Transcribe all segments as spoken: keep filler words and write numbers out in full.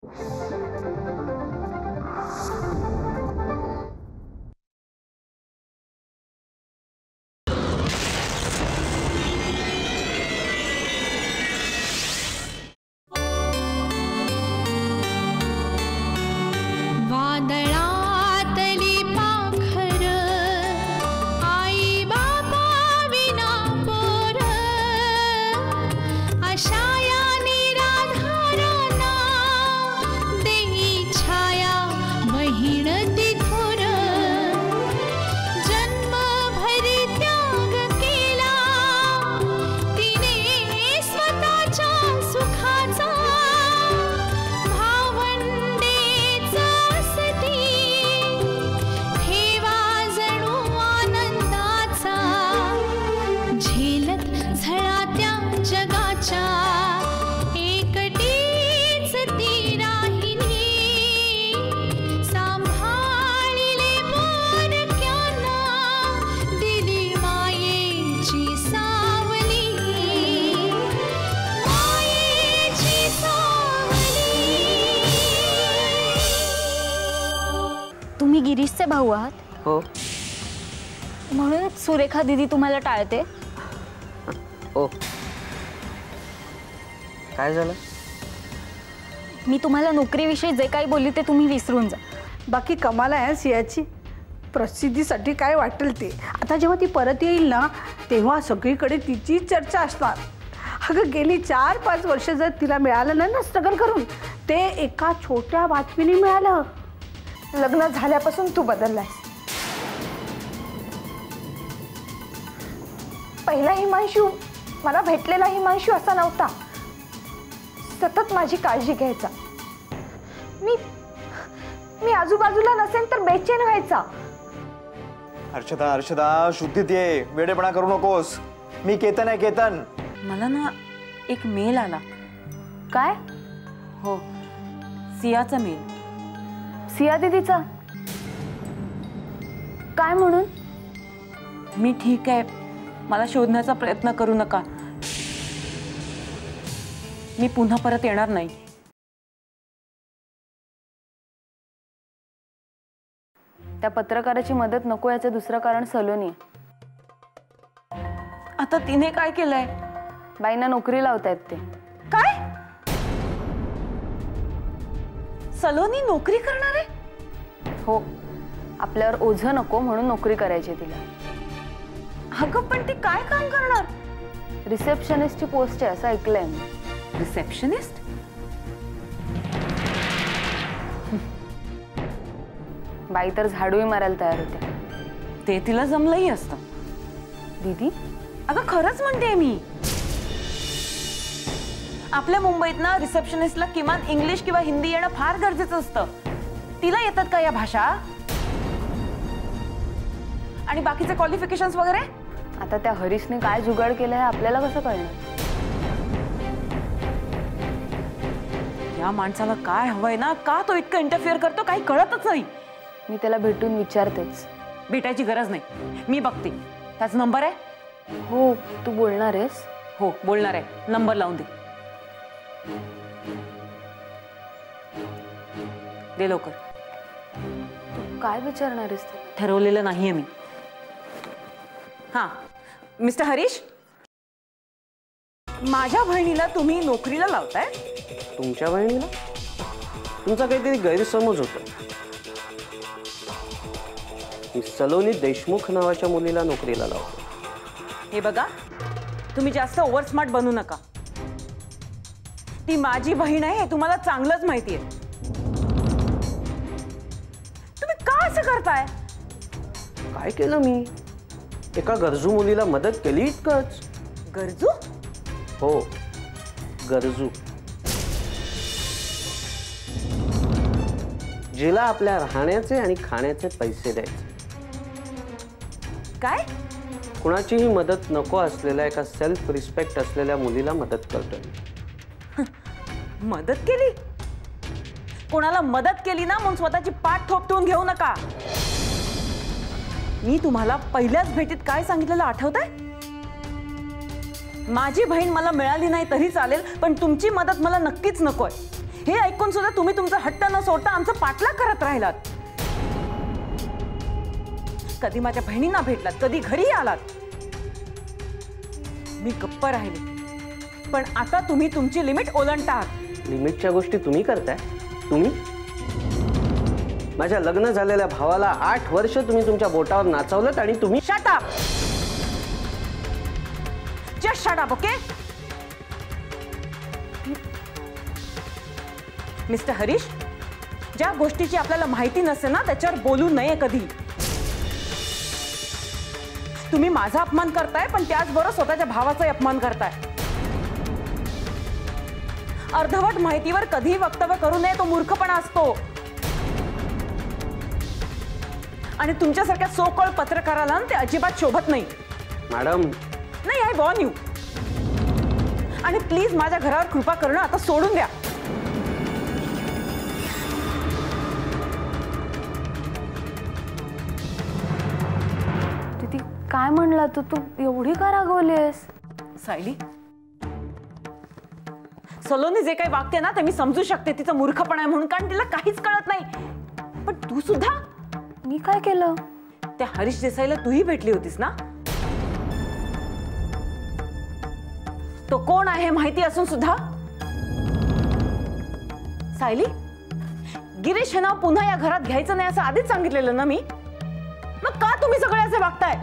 तुम्ही गिरीशचे भाऊ आहात? हो. म्हणून सुरेखा दीदी तुम्हाला टाळते? हो. काय झालं? मी तुम्हाला नोकरीविषयी जे काही बोलली ते तुम्ही विसरून जा. बाकी कमाल आहे सियाची. प्रसिद्धीसाठी काय वाटेल ते. आता जेव्हा ती परत येईल ना तेव्हा सगळीकडे तिची चर्चा असणार. अगं गेली चार पाच वर्ष जर तिला मिळालं नाही ना स्ट्रगल करून, ते एका छोट्या बातमीने मिळालं. लग्न झाल्यापासून तू बदललाय. पहिला हिमांशू मला भेटलेला हिमांशू असा नव्हता. सतत माझी काळजी घ्यायचा. मी मी आजूबाजूला नसेल तर बेचैन व्हायचा. हर्षदा हर्षदा शुद्धीत ये, वेडेपणा करू नकोस. मी केतन आहे, केतन. मला ना एक मेल आला. काय? हो, सियाचा मेल. सिया दीदीचा? काय म्हणून? मी ठीक आहे, मला शोधण्याचा प्रयत्न करू नका, मी पुन्हा परत येणार नाही. त्या पत्रकाराची मदत नको याचं दुसरं कारण सलोनी. आता तिने काय केलंय? बाईंना नोकरी लावतायत ते. काय? सलोनी नोकरी करणार आहे? हो, आपल्यावर ओझं नको म्हणून नोकरी करायची तिला. अगं पण ती काय काम करणार? रिसेप्शनिस्टची पोस्ट आहे असं ऐकलंय मी. रिसेप्शनिस्ट? बाई तर झाडूही मारायला तयार होत्या. ते तिला जमलंही असतं. दीदी अगं खरंच म्हणते मी. आपल्या मुंबईत ना रिसेप्शनिस्टला किमान इंग्लिश किंवा हिंदी येणं फार गरजेचं असतं. तिला येतात का या भाषा? आणि बाकीचे क्वालिफिकेशन्स वगैरे? आता त्या हरीशने काय जुगाड केलं हे आपल्याला कसं कळणार? या माणसाला काय हवंय ना, का तो इतकं इंटरफिअर करतो काही कळतच नाही. मी त्याला भेटून विचारतेच. भेटायची गरज नाही, मी बघते. त्याचा नंबर आहे? हो, तू बोलणार आहेस? हो बोलणार आहे, नंबर लावून दे. दे लवकर. तू काय विचारणार आहेस? ठरवलेलं नाहीये मी. हा, मिस्टर हरीश, माझ्या बहिणीला तुम्ही नोकरीला लावताय? तुमच्या बहिणीला? तुमचा काहीतरी गैरसमज होता. मी सलोनी देशमुख नावाच्या मुलीला नोकरीला लावतो. हे बघा, तुम्ही जास्त ओव्हर स्मार्ट बनू नका. ती माझी बहीण आहे हे तुम्हाला चांगलंच माहिती आहे. तुम्ही का असं करताय? काय केलं मी? एका गरजू मुलीला मदत केली, इतकंच. गरजू? हो, गरजू. जिला आपल्या राहण्याचे आणि खाण्याचे पैसे द्यायचे. काय? कुणाचीही मदत नको असलेल्या एका सेल्फ रिस्पेक्ट असलेल्या मुलीला मदत करतोय. मदत केली? कोणाला मदत केली ना मग स्वतःची पाठ थोपटून घेऊ नका. मी तुम्हाला पहिल्याच भेटीत काय सांगितलेलं आठवतंय? माझी बहीण मला मिळाली नाही तरी चालेल, पण तुमची मदत मला नक्कीच नकोय. हे ऐकून सुद्धा तुम्ही तुमचा हट्ट न सोडता आमचं पाठलाग करत राहिलात. कधी माझ्या बहिणींना भेटलात, कधी घरी आलात. मी गप्प राहिली, पण आता तुम्ही तुमची लिमिट ओलांडता आहात. लिमिटच्या गोष्टी तुम्ही करताय? तुम्ही? माझ्या लग्न झालेल्या भावाला आठ वर्ष तुम्ही तुमच्या बोटावर नाचवलं आणि तुम्ही shut up. Just shut up. Okay mister Harish, ज्या गोष्टीची आपल्याला माहिती नसते ना त्याच्यावर बोलू नये कधी. तुम्ही माझा अपमान करताय, पण त्याचबरोबर स्वतःच्या भावाचाही अपमान करताय. अर्धवट माहितीवर कधीही वक्तव्य करू नये, तो मूर्खपणा असतो. आणि तुमच्यासारख्या सो कॉल पत्रकाराला ते अजिबात शोभत नाही. मॅडम नाही, आय वॉर्न यू. आणि प्लीज माझ्या घरावर कृपा करणं आता सोडून द्या. दीदी काय म्हणला तू? तू एवढी का रागवलीस? सायली, सलोनी जे काही वागते ना ते मी समजू शकते, तिचं मूर्खपणा आहे म्हणून, कारण तिला काहीच कळत नाही. पण तू सुद्धा. मी काय केलं? त्या हरीश देसाईला तूही भेटली होतीस ना? तो कोण आहे माहिती असून सुद्धा? सायली, गिरीश हे नाव पुन्हा या घरात घ्यायचं नाही असं आधीच सांगितलेलं ना मी. मग का तुम्ही सगळे असे वागताय?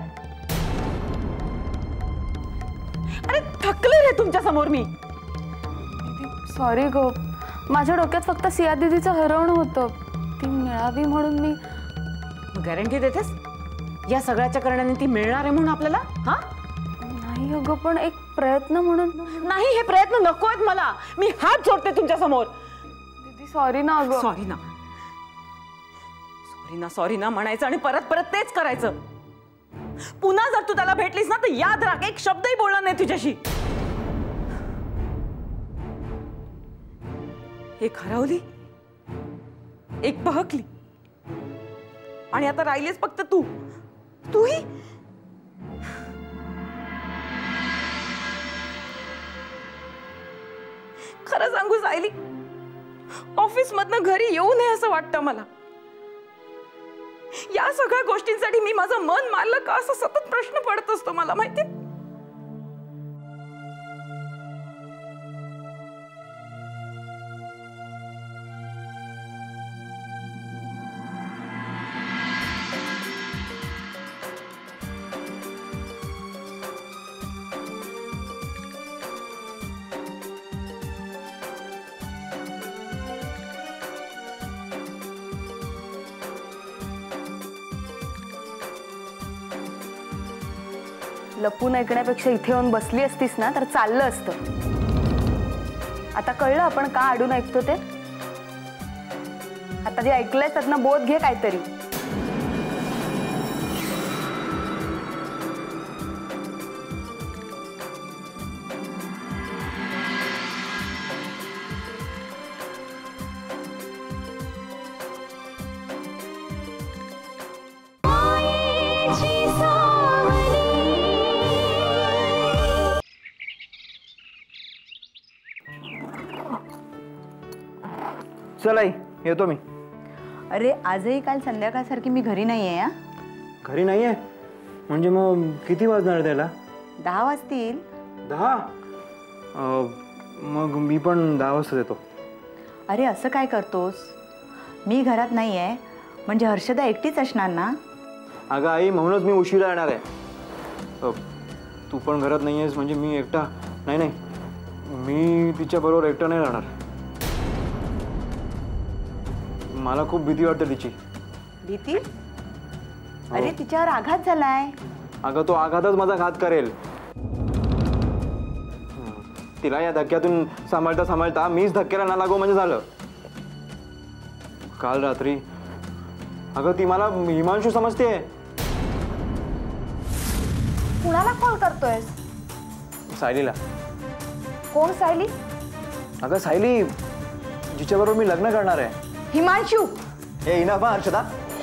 अरे थकले रे तुमच्या समोर मी. सॉरी गो, माझ्या डोक्यात फक्त सिया दीदीचं हरवणं होतं. ती मिळावी म्हणून मी. गॅरंटी देतेस या सगळ्याच्या कारणाने ती मिळणार आहे म्हणून आपल्याला? हा नाही अगं, पण एक प्रयत्न म्हणून. नाही, हे प्रयत्न नको आहेत मला. मी हात जोडते तुमच्या समोर. दीदी सॉरी ना अगं. सॉरी ना, सॉरी ना, सॉरी ना म्हणायचं आणि परत परत तेच करायचं. पुन्हा जर तू त्याला भेटलीस ना तर याद राख, एक शब्दही बोलणार नाही तुझ्याशी. एक हरवली, एक बहकली, आणि आता राहिलीस फक्त तू. तूही खरं सांगू सायली, ऑफिस मधनं घरी येऊ नये असं वाटतं मला. या सगळ्या गोष्टींसाठी मी माझं मन मारलं का असं सतत प्रश्न पडत असतो मला, माहिती. लपून ऐकण्यापेक्षा इथे येऊन बसली असतीस ना तर चाललं असतं. आता कळलं आपण का अडून ऐकतो ते. आता जे ऐकलंय त्यातनं बोध घे काहीतरी. चल आई, येतो मी. अरे आजही काल संध्याकाळसारखी मी घरी नाही आहे. घरी नाही आहे म्हणजे मग किती वाजणार त्याला? दहा वाजतील. दहा? मग मी पण दहा वाजता येतो. अरे असं काय करतोस? मी घरात नाही आहे म्हणजे हर्षदा एकटीच असणार ना? अगं आई, म्हणूनच मी उशिरा येणार आहे. तू पण घरात नाही आहेस म्हणजे मी एकटा नाही. नाही, मी तिच्याबरोबर एकटा नाही राहणार. मला खूप भीती वाटते तिची. भीती? अरे तिच्यावर आघात झालाय. अगं तो आघातच माझा घात करेल. तिला या धक्क्यातून सांभाळता सांभाळता मीच धक्क्याला ना लागो म्हणजे झालं. काल रात्री अगं ती मला हिमांशू समजते. कुणाला कॉल करतोयस? सायलीला. कोण सायली? अगं सायली, जिच्याबरोबर मी लग्न करणार आहे. हिमांशू. ए इनफ हा हर्षदा.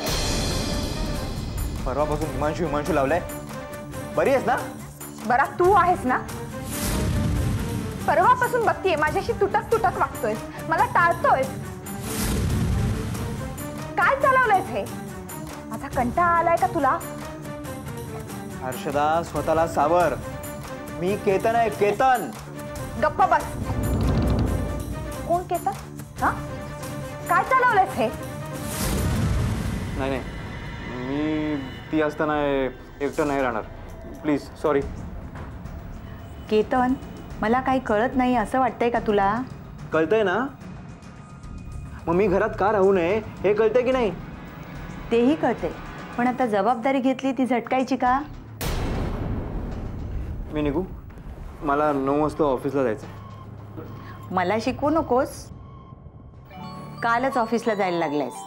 परवापासून हिमांशू हिमांशू लावलाय. बरी आहेस ना? बरा तू आहेस ना? परवापासून बघतीये माझ्याशी तुटक तुटक वागतोयस, मला टाळतोयस. काय चालवलंयस हे? माझा कंटाळा आलाय का तुला? हर्षदा स्वतःला सावर. मी केतन आहे, केतन. गप्प बस. कोण केतन? हा, काय चालवलंयस हे? नाही नाही, मी ती असताना एकटं नाही राहणार. Please, sorry. केतन, मला काही कळत नाही असं वाटतंय का तुला? कळतंय ना? मग मी घरात का राहू नये हे कळतंय की नाही? तेही कळते, पण आता जबाबदारी घेतली ती झटकायची का? मी निघू? मला नऊ वाजता ऑफिसला जायचं. मला शिकवू नकोस. कालच ऑफिसला जायला लागलायस.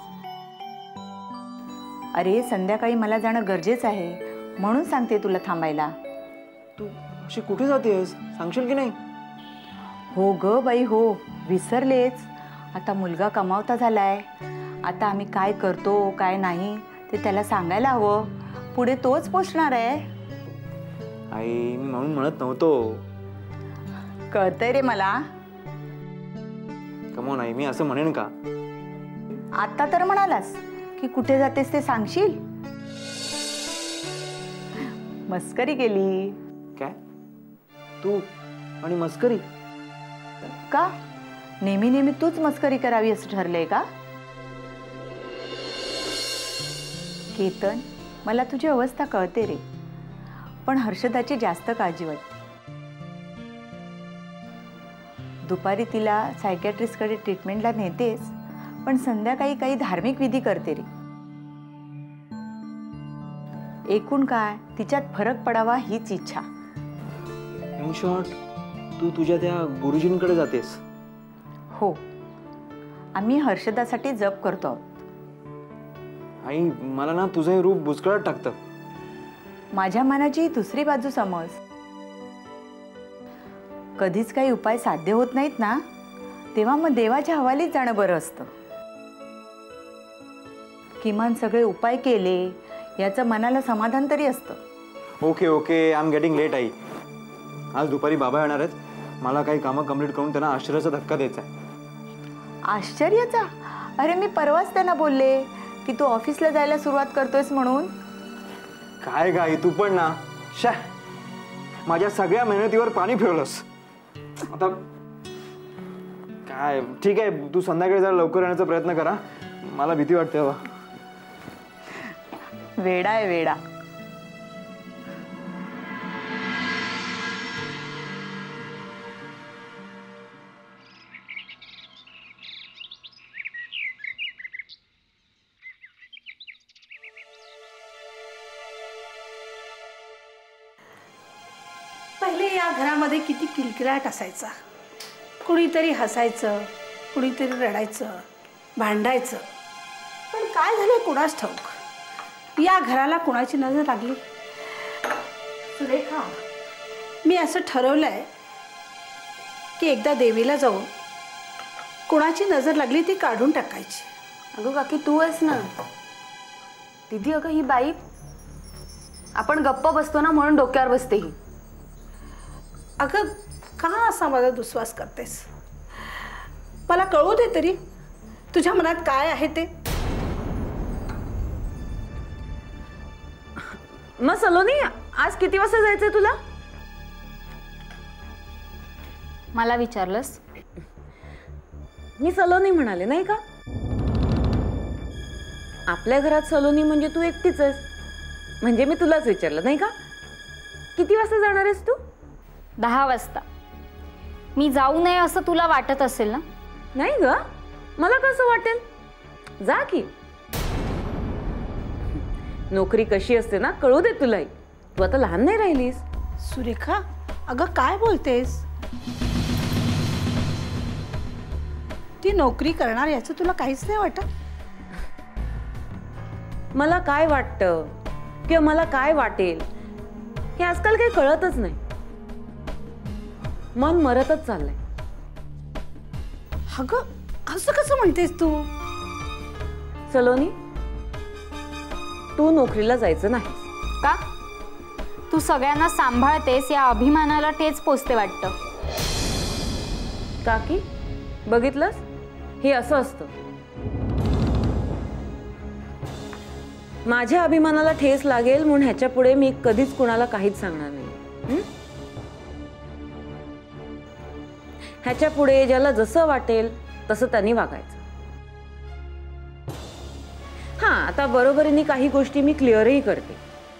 अरे संध्याकाळी मला जाणं गरजेचं आहे म्हणून सांगते तुला थांबायला. तू अशी कुठे जातेस सांगशील की नाही? हो ग बाई हो, विसरलेच. आता मुलगा कमावता झालाय. आता आम्ही काय करतो काय नाही ते त्याला सांगायला हवं. पुढे तोच पोचणार आहे. आई, मी म्हणून म्हणत नव्हतो. कळतंय रे मला. कमॉन आई, मी असं म्हणेन का? आता तर म्हणालास की कुठे जातेस ते सांगशील. मस्करी केली. काय? तू आणि मस्करी? का नेहमी नेहमी तूच मस्करी करावी असं ठरलंय का? केतन, मला तुझी अवस्था कळते रे, पण हर्षदाची जास्त काळजी वाटते. दुपारी तिला सायकॅट्रिस्टकडे ट्रीटमेंटला नेतेस, पण संध्याकाळी काही धार्मिक विधी करते रे. एकूण काय तिच्यात फरक पडावा हीच इच्छा. इन शॉर्ट, तू तुझ्या त्या गुरुजींकडे जातेस? हो, आम्ही हर्षदासाठी जप करतो आहोत. आई, मला ना तुझं हे रूप बुचकळत टाकतं. माझ्या मनाची दुसरी बाजू समज. कधीच काही उपाय साध्य होत नाहीत ना, तेव्हा मग देवाच्या हवालीत जाणं बरं असतं. किमान सगळे उपाय केले याचं मनाला समाधान तरी असतं. Okay okay, I am getting late. आई, आज दुपारी बाबा येणार आहेत. मला काही कामं कंप्लीट करून त्यांना आश्चर्याचा धक्का द्यायचा आहे. आश्चर्याचा? अरे मी परवाच त्यांना बोलले की तू ऑफिसला जायला सुरुवात करतोयस म्हणून. काय गाई, तू पण ना. शा, माझ्या सगळ्या मेहनतीवर पाणी फिरवलंस. आता काय, ठीक आहे, तू संध्याकाळी जरा लवकर येण्याचा प्रयत्न करा. मला भीती वाटते बाबा. वेडा आहे वेडा. पहिले या घरामध्ये किती किलकिलाट असायचा. कुणीतरी हसायचं, कुणीतरी रडायचं, भांडायचं. पण काय झालं कुणास ठाऊक, या घराला कुणाची नजर लागली? सुरेखा, मी असं ठरवलंय की एकदा देवीला जाऊन कुणाची नजर लागली ती काढून टाकायची. अगं काकी, तू आहेस ना दीदी. अगं ही बाई आपण गप्प बसतो ना म्हणून डोक्यावर बसते ही. अगं का असा माझा दुस्वास करतेस? मला कळू दे तरी तुझ्या मनात काय आहे ते. मग सलोनी, आज किती वाजता जायचंय तुला? मला विचारलंस? मी सलोनी म्हणाले नाही का? आपल्या घरात सलोनी म्हणजे तू एकटीच आहेस, म्हणजे मी तुलाच विचारलं नाही का? किती वाजता जाणार आहेस तू? दहा वाजता. मी जाऊ नये असं तुला वाटत असेल ना? नाही ग, मला कसं वाटेल, जा की. नोकरी कशी असते ना कळू दे तुलाही. तू आता लहान नाही राहिलीस. सुरेखा, अगं काय बोलतेस? ती नोकरी करणार याचं तुला काहीच नाही वाटत? मला काय वाटतं किंवा मला काय वाटेल हे आजकाल काही कळतच नाही. मन मरतच चाललंय. अगं असं कसं म्हणतेस तू? सलोनी, तू नोकरीला जायचं नाही का? तू सगळ्यांना सांभाळतेस या अभिमानाला ठेच पोचते वाटतं. काकी बघितलंस, हे असं असतं. माझ्या अभिमानाला ठेस लागेल म्हणून ह्याच्या पुढे मी कधीच कुणाला काहीच सांगणार नाही. हं? ह्याच्या पुढे ज्याला जसं वाटेल तसं त्यांनी वागायचं. हा, आता बरोबरीने काही गोष्टी मी क्लिअरही करते.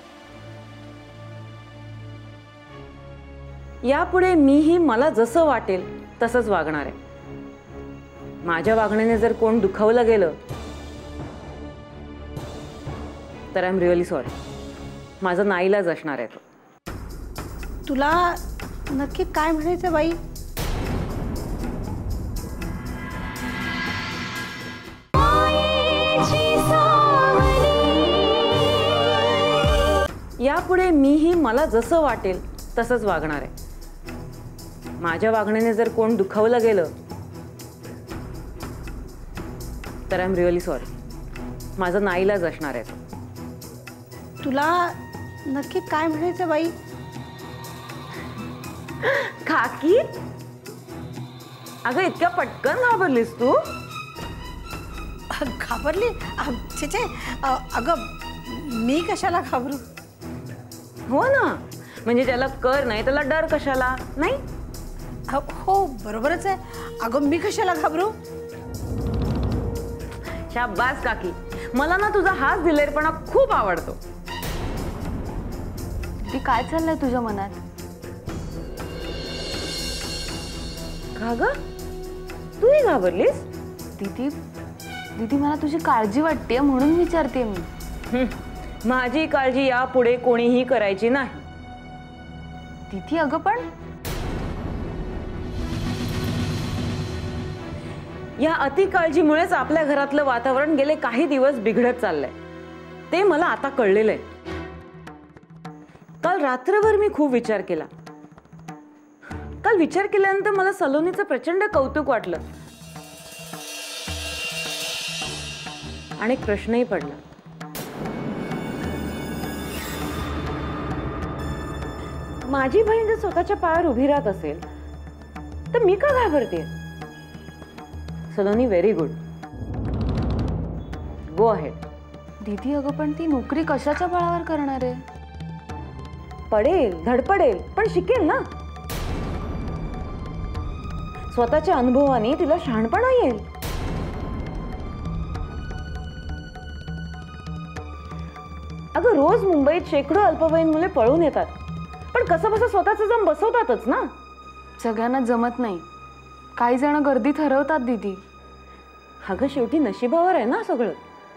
यापुढे मीही मला जसं वाटेल तसंच वागणार आहे. माझ्या वागण्याने जर कोण दुखावलं गेलं तर आय एम रिअली सॉरी. माझा नाईलाज असणार आहे तो. तुला नक्की काय म्हणायचं बाई? यापुढे मीही मला जसं वाटेल तसंच वागणार आहे. माझ्या वागण्याने जर कोण दुखावलं गेलं तर आय एम रिअली सॉरी. माझा नाईलाज असणार आहे तो. तुला नक्की काय म्हणायचं बाई? काकी, अगं इतक्या पटकन घाबरलीस तू? घाबरली? अ, छे छे, अ, अगं मी कशाला घाबरू? हो ना, म्हणजे त्याला कर नाही त्याला डर कशाला नाही? अ, हो बरोबरच आहे. अगं मी कशाला घाबरू? शाबास काकी, मला ना तुझा हाच दिलेरपणा खूप आवडतो. ती काय चाललंय तुझ्या मनात? का ग, तूही घाबरलीस? दीदी दीदी मला तुझी काळजी वाटते म्हणून विचारते मी. हं, माझी काळजी यापुढे कोणीही करायची नाही. दीदी अगं पण या अति काळजीमुळेच आपल्या घरातलं वातावरण गेले काही दिवस बिघडत चाललंय. ते मला आता कळलेलं आहे. काल रात्रभर मी खूप विचार केला. काल विचार केल्यानंतर मला सलोनीचं प्रचंड कौतुक वाटलं आणि एक प्रश्नही पडला. माझी बहीण जर स्वतःच्या पायावर उभी राहत असेल तर मी का घाबरते? Saloni, very good, go ahead. दीदी अगं पण ती नोकरी कशाच्या बळावर करणार आहे? पडेल, धडपडेल, पण शिकेल ना. स्वतःच्या अनुभवाने तिला शहाणपणा येईल. अगं रोज मुंबईत शेकडो अल्पवयीन मुले पळून येतात, पण कसं बसं स्वतःचं जम बसवतातच ना. सगळ्यांना जमत नाही. काही जण गर्दी ठरवतात दीदी. अगं शेवटी नशिबावर आहे ना सगळं.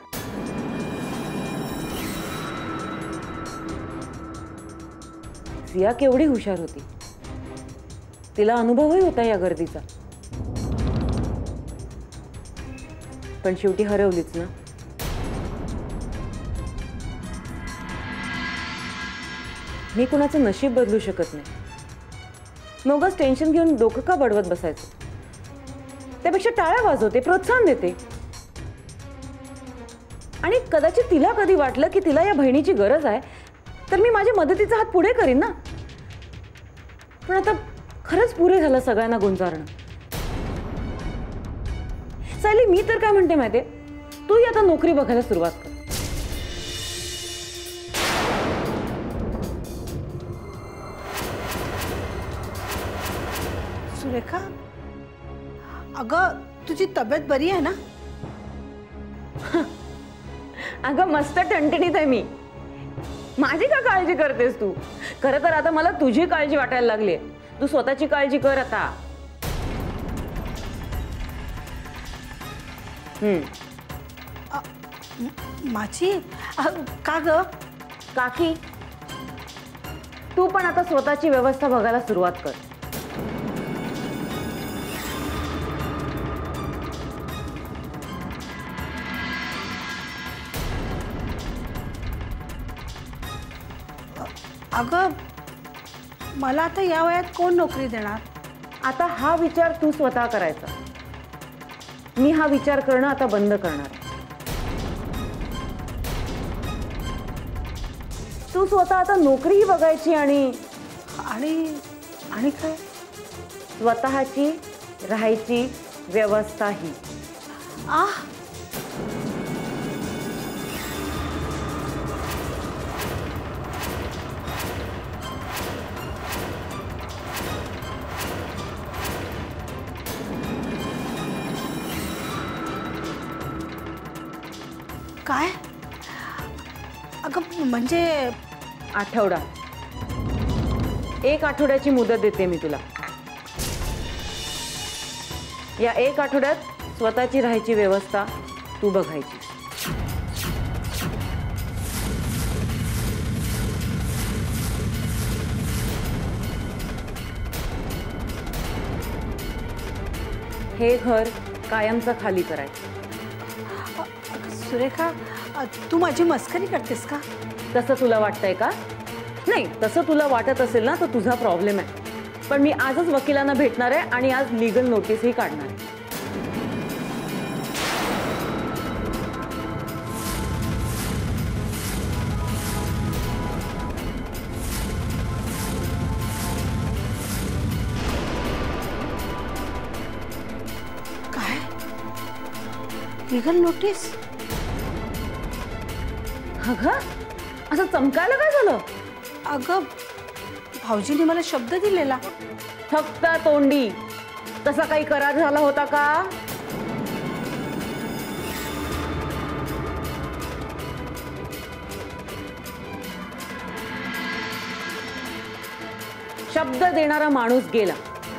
सिया केवढी हुशार होती. तिला अनुभवही होता या गर्दीचा, पण शेवटी हरवलीच ना. मी कुणाचं नशीब बदलू शकत नाही. मगच टेन्शन घेऊन डोकं का बडवत बसायचं? त्यापेक्षा टाळ्या वाजवते, प्रोत्साहन देते. आणि कदाचित तिला कधी वाटलं की तिला या बहिणीची गरज आहे तर मी माझ्या मदतीचा हात पुढे करीन ना. पण आता खरंच पुरे झालं सगळ्यांना गुंजारणं. सायली, मी तर काय म्हणते माहितीये, तूही आता नोकरी बघायला सुरुवात कर. सुरेखा, अगं तुझी तब्येत बरी आहे ना? अगं मस्त टणटणीत आहे मी. माझी का काळजी करतेस तू? खरं तर आता मला तुझी काळजी वाटायला लागली. तू स्वतःची काळजी कर आता. हम्म. माझी? अ, का ग? काकी, तू पण आता स्वतःची व्यवस्था बघायला सुरुवात कर. अगं मला आता या वयात कोण नोकरी देणार? आता हा विचार तू स्वतः करायचा. मी हा विचार करणं आता बंद करणार. तू स्वतः आता नोकरीही बघायची आणि आणि आणि काय? स्वतःची राहायची व्यवस्थाही. आ काय? अगं म्हणजे आठवडा. एक आठवड्याची मुदत देते मी तुला. या एक आठवड्यात स्वतःची राहायची व्यवस्था तू बघायची. हे घर कायमचं खाली करायचं. सुरेखा, अ, तू माझी मस्करी करतेस का? तसं तुला वाटतंय का? नाही, तसं तुला वाटत असेल ना तर तुझा प्रॉब्लेम आहे. पण मी आजच वकिलांना भेटणार आहे आणि आज लीगल नोटीसही काढणार आहे. काय? Legal notice? अगं, असं चमकायला काय झालं? अगं, भाऊजींनी मला शब्द दिलेला. फक्त तोंडी. तसा काही करार झाला होता का? शब्द देणारा माणूस गेला.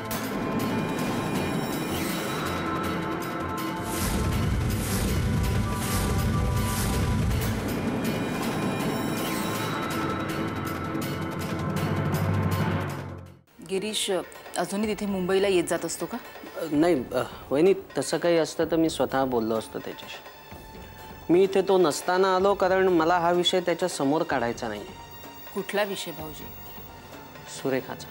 गिरीश अजूनही तिथे मुंबईला येत जात असतो का? नाही वहिनी, तसं काही असतं तर मी स्वतः बोललो असतो त्याच्याशी. मी इथे तो नसताना आलो कारण मला हा विषय त्याच्या समोर काढायचा नाही. कुठला विषय भाऊजी? सुरेखाचा.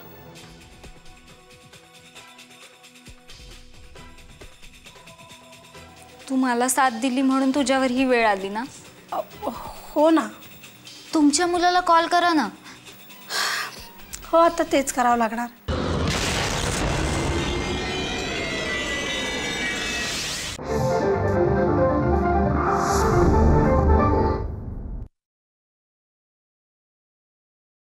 तू मला साथ दिली म्हणून तुझ्यावर ही वेळ आली ना? हो ना. तुमच्या मुलाला कॉल करा ना. हो, आता तेच करावं लागणार.